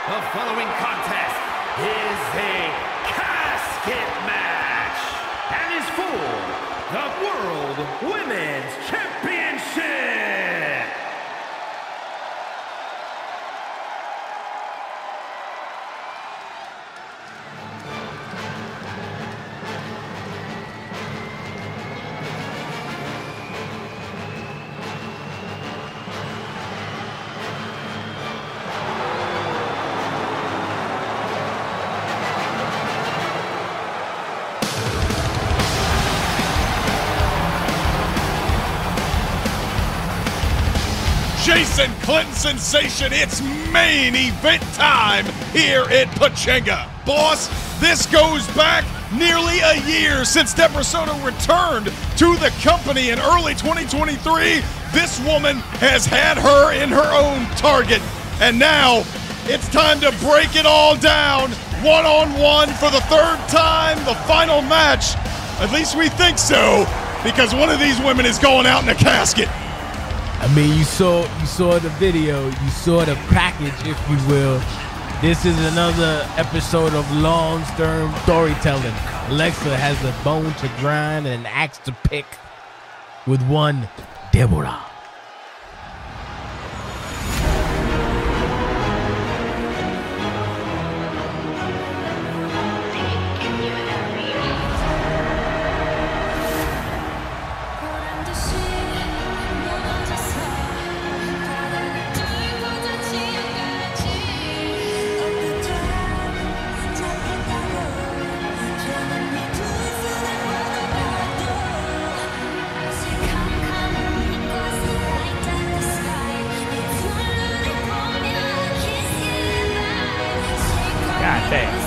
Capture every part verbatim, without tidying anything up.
The following contest is a casket match and is for the World Women's Championship. Jason Clinton sensation, it's main event time here at Pechanga. Boss, this goes back nearly a year since Debra Soto returned to the company in early twenty twenty-three. This woman has had her in her own target, and now it's time to break it all down one-on-one for the third time, the final match. At least we think so, because one of these women is going out in a casket. I mean, you saw you saw the video, you saw the package, if you will. This is another episode of long-term storytelling. Alexa has a bone to grind and an axe to pick with one Deborah. God damn.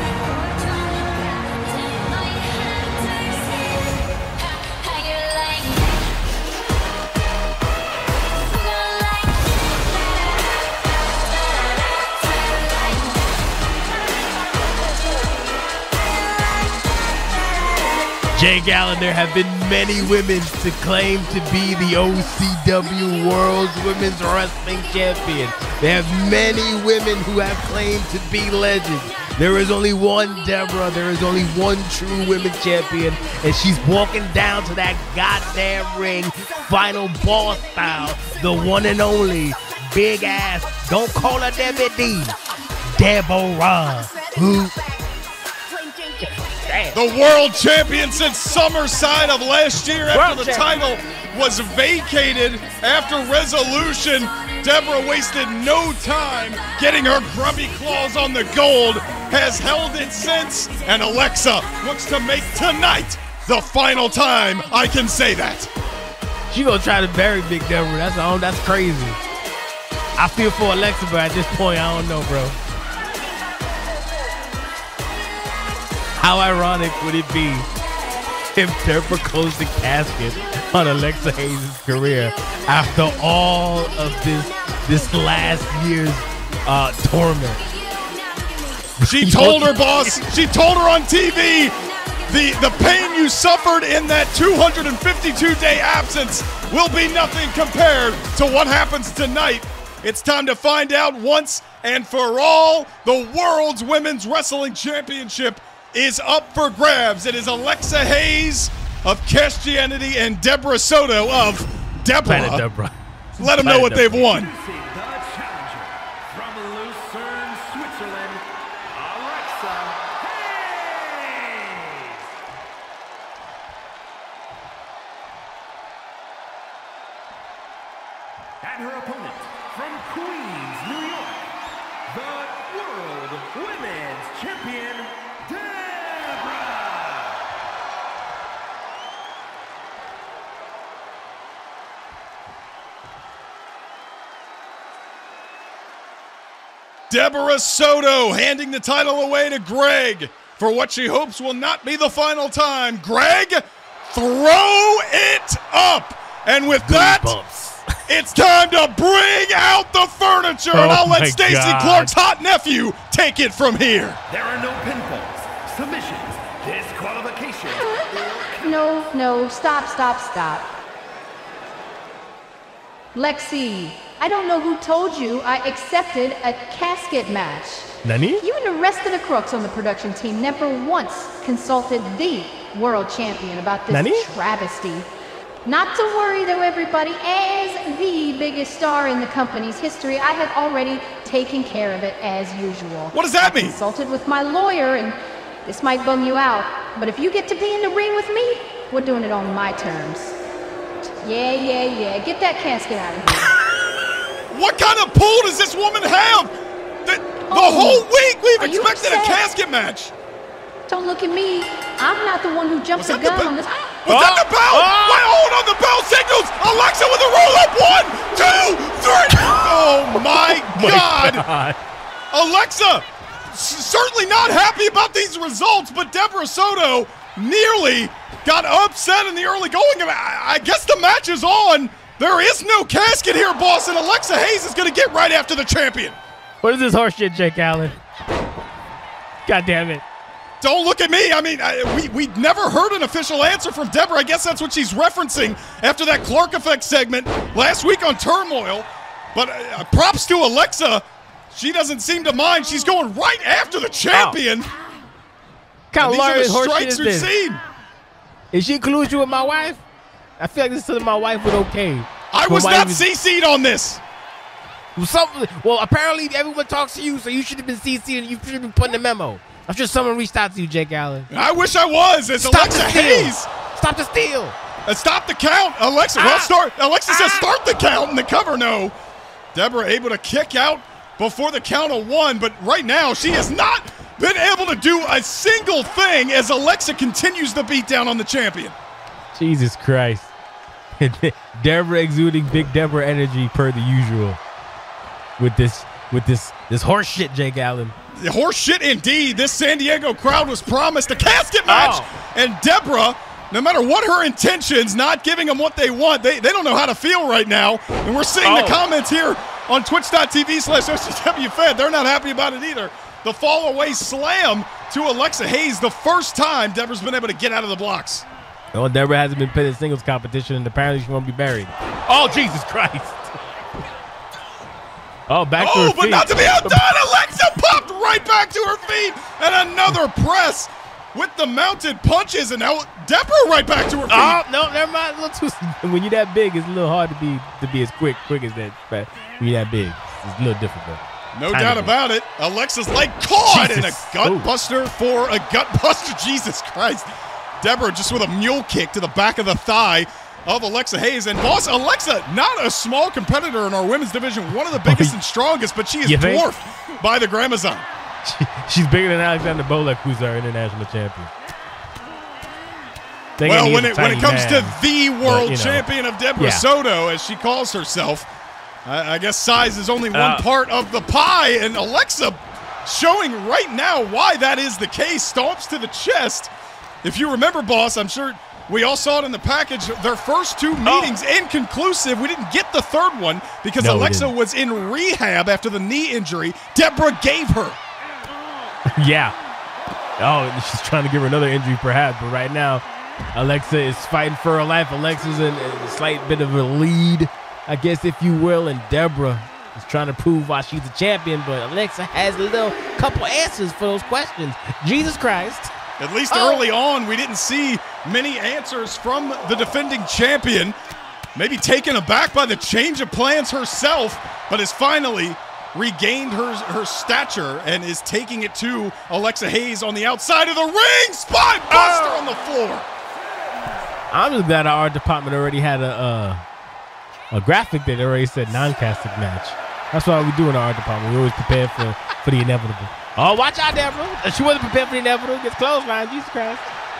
Jake Allen, there have been many women to claim to be the O C W World's Women's Wrestling Champion. There have many women who have claimed to be legends. There is only one Deborah. There is only one true women's champion, and she's walking down to that goddamn ring, final boss style, the one and only big ass. Don't call her Debbie D. Deborah. Who? The world champion since Summerside of last year after the title was vacated after Resolution. Deborah wasted no time getting her grubby claws on the gold, has held it since, and Alexa looks to make tonight the final time I can say that. She gonna try to bury Big Deborah. That's all. That's crazy. I feel for Alexa, but at this point, I don't know, bro. How ironic would it be if Deborah closed the casket on Alexa Hayes' career after all of this this last year's uh, torment? She told her boss, she told her on T V, the, the pain you suffered in that two hundred fifty-two day absence will be nothing compared to what happens tonight. It's time to find out once and for all. The World's Women's Wrestling Championship is up for grabs. It is Alexa Hayes of Christianity and Debra Soto of Deborah. Planet Deborah. Let them know what they've won. The challenger from Lucerne, Switzerland, Alexa Hayes. And her opponent from Queens, New York, the World Women's Champion, Debra Soto handing the title away to Greg for what she hopes will not be the final time. Greg, throw it up. And with that, it's time to bring out the furniture. Oh and I'll let my Stacey God. Clark's hot nephew take it from here. There are no pinfalls, submissions, disqualifications. No, no, stop, stop, stop. Lexi, I don't know who told you I accepted a casket match. Nani? You and the rest of the crooks on the production team never once consulted the world champion about this Nani? travesty. Not to worry though, everybody, as the biggest star in the company's history, I have already taken care of it as usual. What does that I mean? Consulted with my lawyer, and this might bum you out, but if you get to be in the ring with me, we're doing it on my terms. Yeah, yeah, yeah. Get that casket out of here. What kind of pull does this woman have? The, the Oh, whole week we've are you expected a upset? casket match. Don't look at me. I'm not the one who jumped Was the that the gun bell? on this. Was that the bell? Oh. Wait, hold on, the bell signals. Alexa with a roll up. One, two, three. Oh my God. God. Alexa, s- certainly not happy about these results, but Deborah Soto nearly got upset in the early going. And I, I guess the match is on. There is no casket here, boss, and Alexa Hayes is going to get right after the champion. What is this horse shit, Jake Allen? God damn it. Don't look at me. I mean, I, we we never heard an official answer from Deborah. I guess that's what she's referencing after that Clark Effect segment last week on Turmoil. But uh, props to Alexa. She doesn't seem to mind. She's going right after the champion. What kind of These are lawyer the horse shit strikes is we've this? seen. Is she collusion with my wife? I feel like this is something my wife would okay. I But was my not wife C C'd on this. is- Something, well, apparently everyone talks to you, so you should have been C C'd and you should have been putting a memo. I'm sure someone reached out to you, Jake Allen. I wish I was. It's Stop Alexa the steal. Hayes. Stop the steal. And stop the count. Alexa, well, Ah. start. Alexa says Ah. start the count in the cover. No. Deborah able to kick out before the count of one, but right now she has not been able to do a single thing as Alexa continues the beat down on the champion. Jesus Christ. Deborah exuding big Deborah energy per the usual. With this, with this, this horse shit, Jake Allen. The horse shit indeed. This San Diego crowd was promised a casket match, Oh. and Deborah, no matter what her intentions, not giving them what they want, they, they don't know how to feel right now. And we're seeing Oh. the comments here on twitch.tv slash OCWFed. They're not happy about it either. The fall away slam to Alexa Hayes, the first time Deborah's been able to get out of the blocks. Well, Deborah hasn't been put in singles competition, and apparently she won't be buried. Oh, Jesus Christ. Oh, back to her Oh, feet. but not to be outdone. Alexa popped right back to her feet, and another press with the mounted punches, and now Deborah right back to her feet. Oh, no, never mind. A little too, when you're that big, it's a little hard to be to be as quick quick as that. But when you're that big, it's a little difficult. No Tiny doubt bit. about it. Alexa's leg caught in a Jesus. gut buster for a gut buster. Jesus Christ. Deborah just with a mule kick to the back of the thigh of Alexa Hayes. And boss, Alexa, not a small competitor in our women's division, one of the biggest and strongest, but she is You think? dwarfed by the Gramazon. She, she's bigger than Alexander Bolek, who's our international champion. Thinking Well, he's when a it when it tiny comes man. to the world you know. champion of Deborah Yeah. Soto, as she calls herself, I, I guess size is only one Uh. part of the pie. And Alexa showing right now why that is the case. Stomps to the chest. If you remember, boss, I'm sure we all saw it in the package. Their first two meetings inconclusive. We didn't get the third one because No, we Alexa didn't. was in rehab after the knee injury Deborah gave her. Yeah. Oh, and she's trying to give her another injury, perhaps. But right now, Alexa is fighting for her life. Alexa's in a slight bit of a lead, I guess, if you will. And Deborah is trying to prove why she's a champion. But Alexa has a little couple answers for those questions. Jesus Christ. At least Oh. early on, we didn't see many answers from the defending champion. Maybe taken aback by the change of plans herself, but has finally regained her, her stature and is taking it to Alexa Hayes on the outside of the ring. Spine buster Oh. on the floor. I'm just glad our art department already had a uh, a graphic that already said non-casting match. That's why we do in our art department. We always prepare for, for the inevitable. Oh, watch out, Deborah. She wasn't prepared for the inevitable. Gets close, man. Jesus Christ.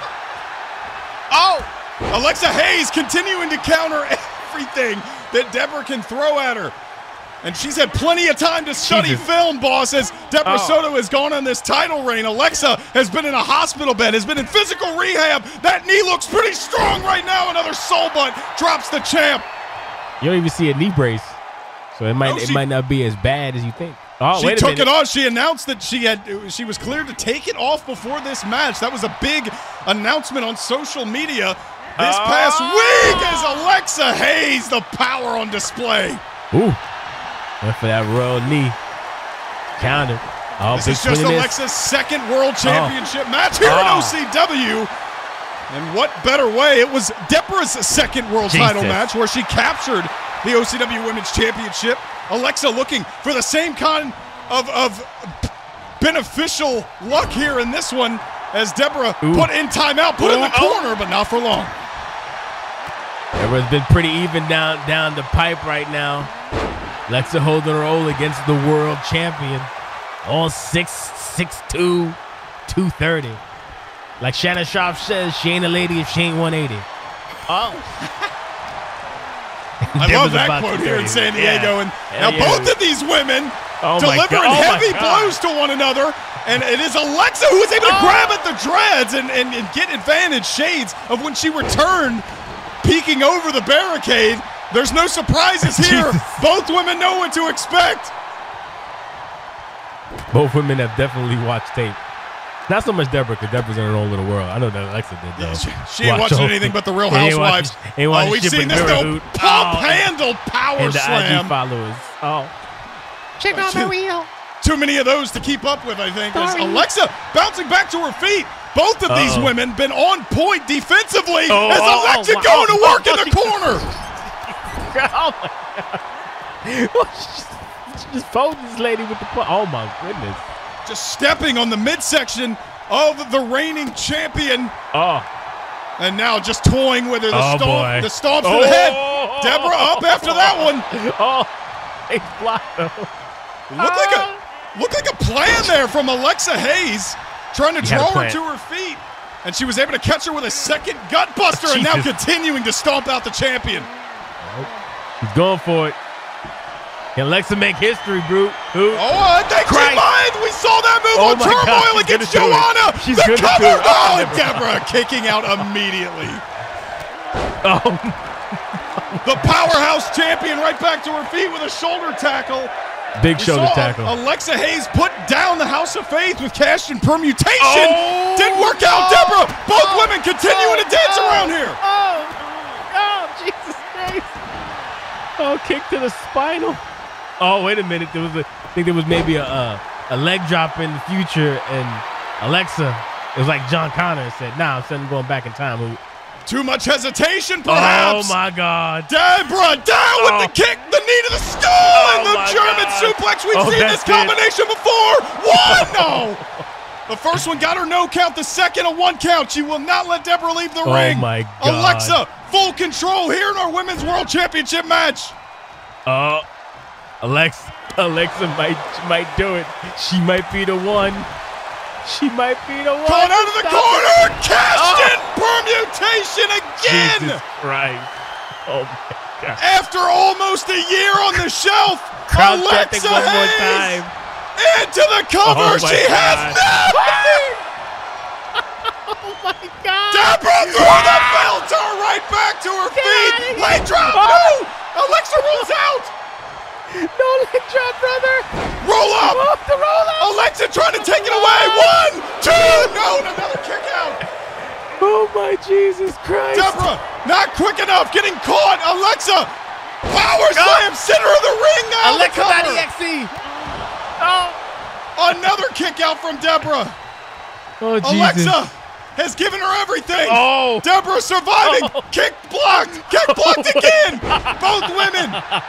Oh! Alexa Hayes continuing to counter everything that Deborah can throw at her. And she's had plenty of time to study Jesus. film, boss, as Deborah Oh. Soto has gone on this title reign. Alexa has been in a hospital bed, has been in physical rehab. That knee looks pretty strong right now. Another soul butt drops the champ. You don't even see a knee brace, so it might No, it she- might not be as bad as you think. Oh, She wait a took minute. it off. She announced that she had she was cleared to take it off before this match. That was a big announcement on social media this past Oh. week as Alexa Hayes, the power on display. Ooh, Went for that royal knee. Counted. Oh, this is just Alexa's second world championship oh. match here oh. in O C W. And what better way? It was Deborah's second world Jesus. title match where she captured the O C W Women's Championship. Alexa looking for the same kind of, of beneficial luck here in this one as Deborah Ooh. put in timeout, put Ooh. in the corner, oh. but not for long. Deborah's been pretty even down, down the pipe right now. Alexa holding her own against the world champion. All six, six, two, two thirty. Like Shannon Sharp says, she ain't a lady if she ain't one eighty. Oh. I love that quote here in San Diego. Yeah. And now yeah. both of these women oh delivering oh heavy blows to one another. And it is Alexa who is able to oh. grab at the dreads and, and, and get advantage shades of when she returned, peeking over the barricade. There's no surprises here. Both women know what to expect. Both women have definitely watched tape. Not so much Deborah, because Deborah's in her own little world. I know that Alexa did, though. Yeah, she she ain't watching anything but the Real Housewives. Ain't watching, ain't oh, we've seen this, though. Pump oh, handle power and the slam. I G followers. Oh. Check out the wheel. Too many of those to keep up with, I think. As Alexa bouncing back to her feet. Both of Uh-oh. these women been on point defensively oh, as Alexa oh, oh, going wow. to work in the corner. Oh, my God. She just folded this lady with the – oh, my goodness. Just stepping on the midsection of the reigning champion. Oh. And now just toying with her. The, oh, stomp, the stomps oh, to the head. Oh, Deborah up oh, after that one. Oh, it's blocked, though. Looked like, a, looked like a plan there from Alexa Hayes, trying to you draw her to her feet. And she was able to catch her with a second gut buster and now continuing to stomp out the champion. Nope. He's going for it. Can Alexa make history, Brute? Who? Oh, I think she might. We saw that move oh on Turmoil against Joanna. She's the good cover. To oh, and Deborah kicking out immediately. Oh. The powerhouse champion right back to her feet with a shoulder tackle. Big we shoulder saw tackle. Alexa Hayes put down the House of Faith with cash and permutation. Oh. Didn't work out. Oh. Deborah, both oh. women continuing oh. to dance oh. around here. Oh. Oh, Jesus Christ. Oh, kick to the spinal. Oh, wait a minute. There was a, I think there was maybe a, a a leg drop in the future, and Alexa, it was like John Connor said, nah, I'm sending going back in time. Too much hesitation, perhaps. Oh, my God. Deborah down oh. with the kick, the knee to the skull, oh, and the German God. suplex. We've oh, seen this combination it. before. One, no. The first one got her no count. The second, a one count. She will not let Deborah leave the oh, ring. Oh, my God. Alexa, full control here in our Women's World Championship match. Oh. Alexa, Alexa might might do it. She might be the one. She might be the one. Caught out of the Stop corner. It. Cashed Oh. in permutation again. Jesus Christ. Oh, my God. After almost a year on the shelf, Crown Alexa one more Hayes time. into the cover. Oh, she God. has nothing. Oh, my God. Deborah threw the filter right back to her Get feet. Leg drop. Oh. No. Alexa rolls out. No leg drop, brother. Roll up. Oh, the roll up. Alexa trying to take it away. One, two. No, another kick out. Oh, my Jesus Christ. Deborah, not quick enough. Getting caught. Alexa, power slam. Center of the ring now. Alexa ninety X E. Oh. Another kick out from Deborah. Oh, Jesus. Alexa has given her everything. Oh. Deborah surviving. Oh. Kick blocked. Kick blocked again. Both women.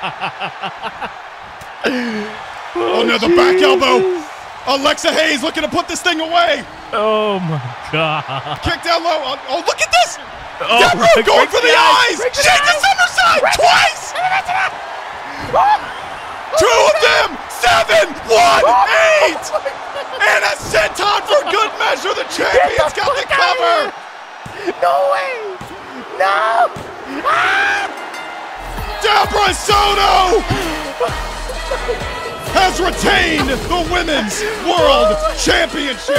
Oh, oh no, the back elbow. Alexa Hayes looking to put this thing away. Oh, my God. Kick down low. Oh, oh look at this. Oh, Deborah going for the, the eyes. eyes. She's the center side twice. Two of them. Seven. One. Eight. And a senton for good measure. The champion's got the cover. No way. No. Ah! Deborah Soto has retained the Women's World Championship.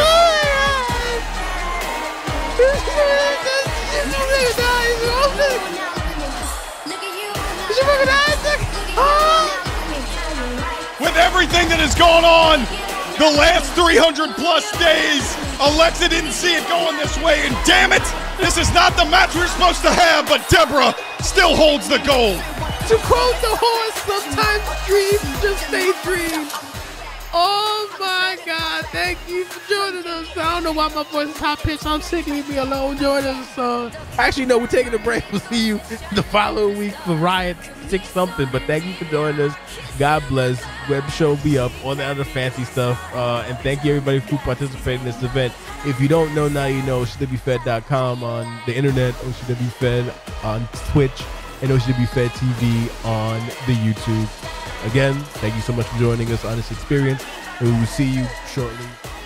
With everything that has gone on the last three hundred plus days, Alexa didn't see it going this way, and damn it, this is not the match we're supposed to have, but Deborah still holds the gold. To quote the horse, sometimes dreams just stay dreams. Oh my God, thank you for joining us. I don't know why my voice is high pitched. I'm sick. Leave me alone. Join us. So, actually, no, we're taking a break. We'll see you the following week for Riot six something. But thank you for joining us. God bless. Web show will be up. All the other fancy stuff. Uh, and thank you, everybody, for participating in this event. If you don't know, now you know. O C W Fed dot com on the internet. O C W Fed on Twitch. And O C W Fed T V on the YouTube. Again, thank you so much for joining us on this experience, and we will see you shortly.